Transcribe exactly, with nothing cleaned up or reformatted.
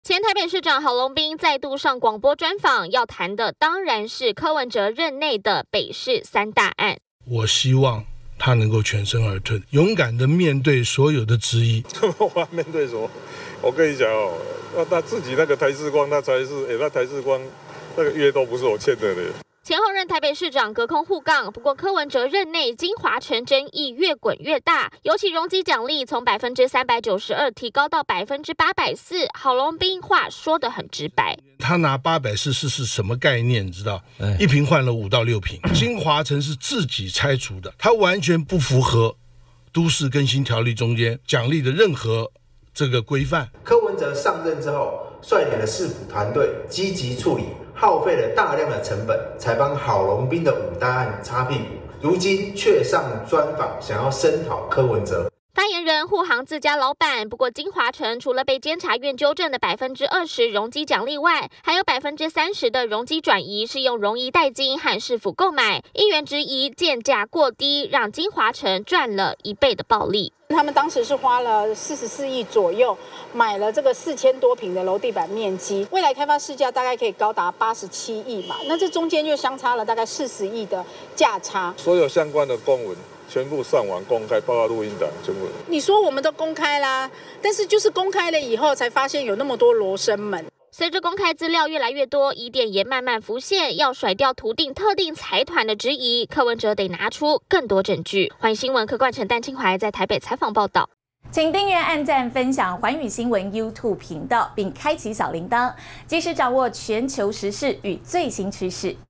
前台北市长郝龙斌再度上广播专访，要谈的当然是柯文哲任内的北市三大案。 我希望他能够全身而退，勇敢的面对所有的质疑。 我要面对什么？我跟你讲哦，那他自己那个台视光，那才是，哎，那台视光那个约都不是我签的嘞。 前后任台北市长隔空互杠，不过柯文哲任内金华城争议越滚越大，尤其容积奖励从百分之三百九十二提高到百分之八百四，郝龙斌话说得很直白。 他拿八百四是是什么概念？你知道？一瓶换了五到六瓶。金华城是自己拆除的，他完全不符合都市更新条例中间奖励的任何这个规范。 柯文哲上任之后，率领了市府团队积极处理。耗费了大量的成本，才帮郝龙斌的五大案擦屁股，如今却上专访，想要声讨柯文哲。 发言人护航自家老板，不过金华城除了被监察院纠正的百分之二十容积奖励外，还有百分之三十的容积转移是用容易代金和市府购买，议员质疑建价过低，让金华城赚了一倍的暴利。 他们当时是花了四十四亿左右，买了这个四千多坪的楼地板面积，未来开发市价大概可以高达八十七亿嘛，那这中间就相差了大概四十亿的价差。 所有相关的公文全部上网公开，包括录音档全部。 你说我们都公开啦，但是就是公开了以后，才发现有那么多罗生门。 随着公开资料越来越多，疑点也慢慢浮现，要甩掉图定特定财团的质疑，柯文哲得拿出更多证据。欢迎新闻柯冠成、淡清怀在台北采访报道。 请订阅、按赞、分享寰宇新闻 YouTube 频道，并开启小铃铛，及时掌握全球时事与最新趋势。